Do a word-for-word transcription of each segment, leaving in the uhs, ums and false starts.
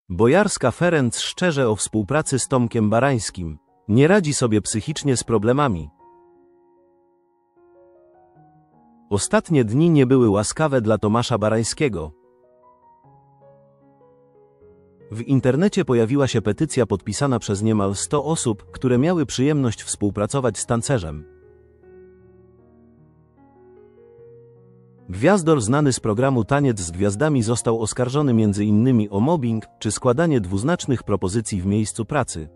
Bojarska Ferenc szczerze o współpracy z Tomkiem Barańskim. Nie radzi sobie psychicznie z problemami. Ostatnie dni nie były łaskawe dla Tomasza Barańskiego. W internecie pojawiła się petycja podpisana przez niemal sto osób, które miały przyjemność współpracować z tancerzem. Gwiazdor znany z programu Taniec z Gwiazdami został oskarżony między innymi o mobbing czy składanie dwuznacznych propozycji w miejscu pracy.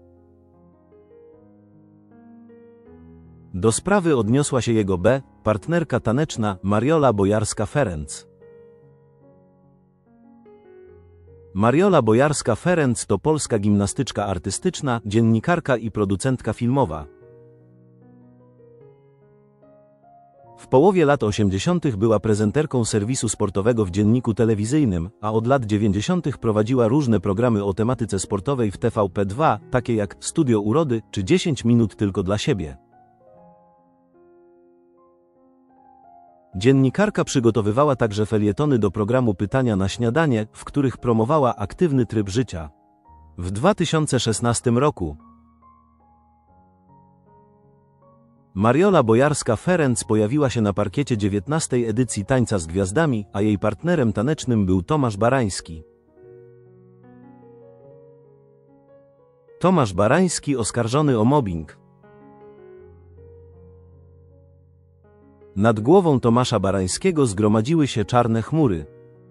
Do sprawy odniosła się jego B, partnerka taneczna Mariola Bojarska-Ferenc. Mariola Bojarska-Ferenc to polska gimnastyczka artystyczna, dziennikarka i producentka filmowa. W połowie lat osiemdziesiątych była prezenterką serwisu sportowego w dzienniku telewizyjnym, a od lat dziewięćdziesiątych prowadziła różne programy o tematyce sportowej w T V P dwa, takie jak Studio Urody czy dziesięć minut tylko dla siebie. Dziennikarka przygotowywała także felietony do programu Pytania na śniadanie, w których promowała aktywny tryb życia. W dwa tysiące szesnastym roku Mariola Bojarska-Ferenc pojawiła się na parkiecie dziewiętnastej edycji Tańca z Gwiazdami, a jej partnerem tanecznym był Tomasz Barański. Tomasz Barański oskarżony o mobbing. Nad głową Tomasza Barańskiego zgromadziły się czarne chmury.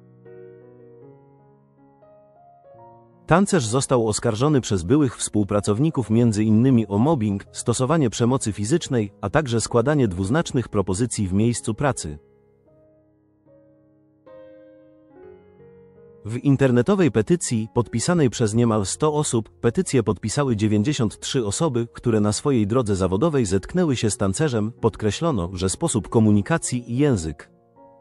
Tancerz został oskarżony przez byłych współpracowników między innymi o mobbing, stosowanie przemocy fizycznej, a także składanie dwuznacznych propozycji w miejscu pracy. W internetowej petycji, podpisanej przez niemal sto osób, petycję podpisały dziewięćdziesiąt trzy osoby, które na swojej drodze zawodowej zetknęły się z tancerzem. Podkreślono, że sposób komunikacji i język,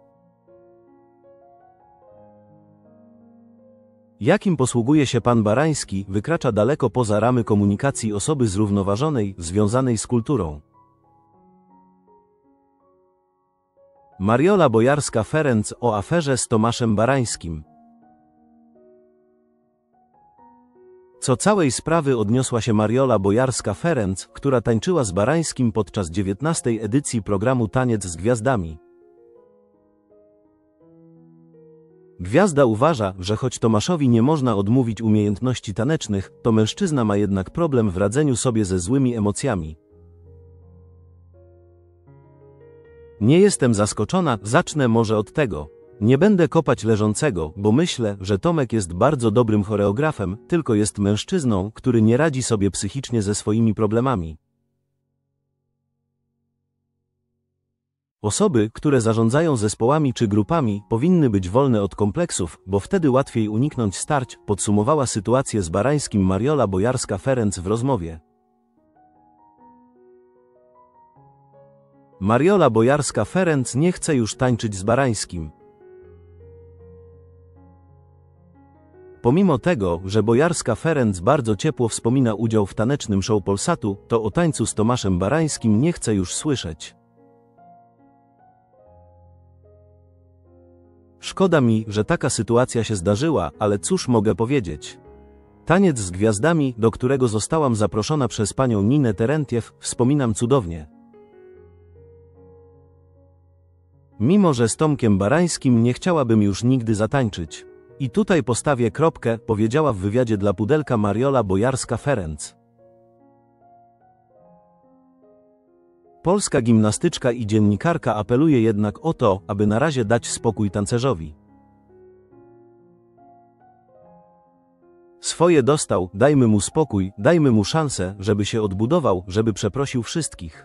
jakim posługuje się pan Barański, wykracza daleko poza ramy komunikacji osoby zrównoważonej, związanej z kulturą. Mariola Bojarska-Ferenc o aferze z Tomaszem Barańskim. Co całej sprawy odniosła się Mariola Bojarska-Ferenc, która tańczyła z Barańskim podczas dziewiętnastej edycji programu Taniec z Gwiazdami. Gwiazda uważa, że choć Tomaszowi nie można odmówić umiejętności tanecznych, to mężczyzna ma jednak problem w radzeniu sobie ze złymi emocjami. Nie jestem zaskoczona, zacznę może od tego. Nie będę kopać leżącego, bo myślę, że Tomek jest bardzo dobrym choreografem, tylko jest mężczyzną, który nie radzi sobie psychicznie ze swoimi problemami. Osoby, które zarządzają zespołami czy grupami, powinny być wolne od kompleksów, bo wtedy łatwiej uniknąć starć, podsumowała sytuację z Barańskim Mariola Bojarska-Ferenc w rozmowie. Mariola Bojarska-Ferenc nie chce już tańczyć z Barańskim. Pomimo tego, że Bojarska-Ferenc bardzo ciepło wspomina udział w tanecznym show Polsatu, to o tańcu z Tomaszem Barańskim nie chce już słyszeć. Szkoda mi, że taka sytuacja się zdarzyła, ale cóż mogę powiedzieć. Taniec z Gwiazdami, do którego zostałam zaproszona przez panią Ninę Terentiew, wspominam cudownie. Mimo że z Tomkiem Barańskim nie chciałabym już nigdy zatańczyć. I tutaj postawię kropkę, powiedziała w wywiadzie dla Pudelka Mariola Bojarska-Ferenc. Polska gimnastyczka i dziennikarka apeluje jednak o to, aby na razie dać spokój tancerzowi. Swoje dostał, dajmy mu spokój, dajmy mu szansę, żeby się odbudował, żeby przeprosił wszystkich.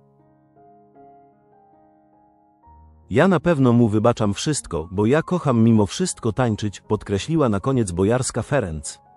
Ja na pewno mu wybaczam wszystko, bo ja kocham mimo wszystko tańczyć, podkreśliła na koniec Bojarska-Ferenc.